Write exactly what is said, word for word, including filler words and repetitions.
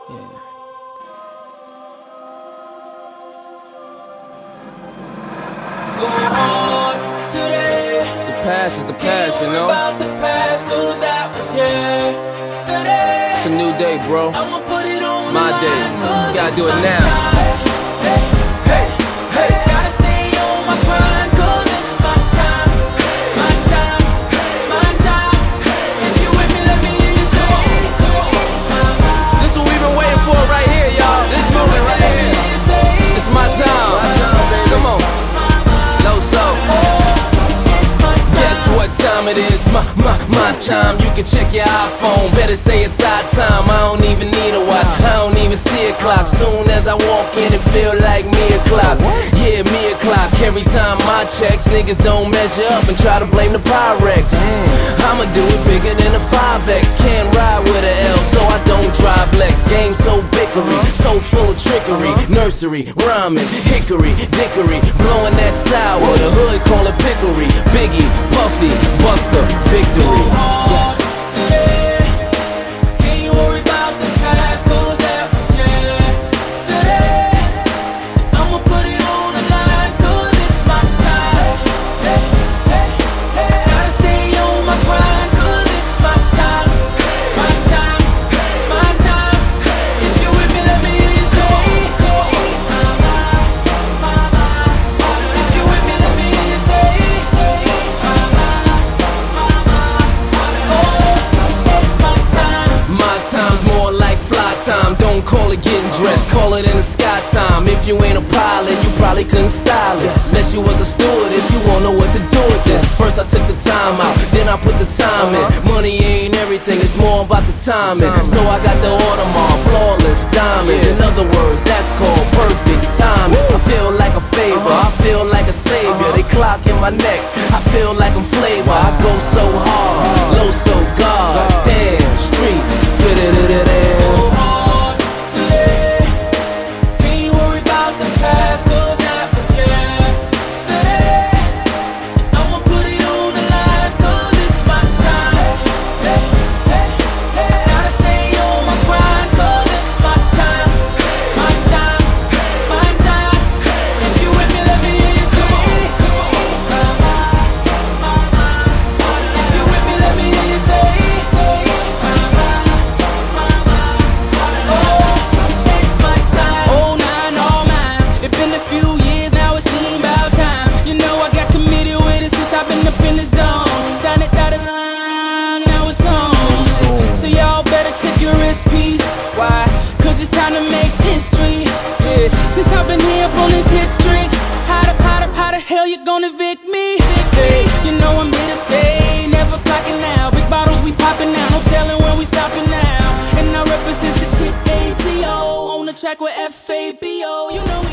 Yeah. Go hard today. The past is the past, you know. About the past, 'cause that was yesterday. It's a new day, bro. I'ma put it on My the day. line, 'cause You gotta it's do it my now. time. Hey, hey, hey. Gotta stay on my grind, 'cause it's my time. My time, my time. If you with me, let me hear you say, This is what we've been waiting for right here, y'all. This moment right here. It's my time. My time, baby. Come on. Low soul. Guess what time it is? My, my, my time. You can check your iPhone. Better say it's our time. I don't even need a watch. I don't even see a clock. Soon as I walk in, it feel like me o'clock. Yeah, me o'clock. Every time my checks, niggas don't measure up and try to blame the Pyrex. I'ma do it bigger than a five X. Can't ride with a L, so I don't drive Lex. Game so bickery, so full of trickery. Nursery, rhyming, hickory, dickory, blowing that sour. The hood call it pickery. Biggie, Puffy, Buster, victory. Yes. today. Can't you worry about the past, 'cause that was yesterday. I'ma put it on the line, 'cause it's my time. Hey, hey, hey. Gotta stay on my grind, 'cause it's my time. My time, my time. If you with me, let me hear you say, if you with me, let me hear you say, My time's more like fly time. Don't call it getting dressed, call it in the sky time. If you ain't a pilot, you probably couldn't style it. Unless you was a stewardess, you won't know what to do with this. First I took the time out, then I put the time in. Money ain't everything, it's more about the timing. So I got the Audemars, flawless diamonds. In other words, that's called perfect timing. I feel like a favor, I feel like a savior. They clock in my neck, I feel like I'm flavor. I go so hard, low so God. Damn, street, fit it in it in. go hard today. Can't you worry about the past, 'cause that was yesterday. I'ma put it on the line, 'cause it's my time. Hey, hey, hey. Gotta stay on my grind, 'cause it's my time. My time, my time. If you with me, let me hear you say, if you with me, let me hear you say, it's my time. Oh, nine, all mine. It's been a few years now, it seems about time. You know I got committed with it since I've been up in the zone. Sign it dotted line, now it's on. So y'all better check your wrist piece. Why? 'Cause it's time to make history. Yeah. Since I've been here up on this hit streak, how the, how the, how the hell you gonna evict me? Hey, you know I'm here to stay, never clocking now. Big bottles we popping now, no telling when we stopping now. And I represent the chick A G O on the track with F A B O. You know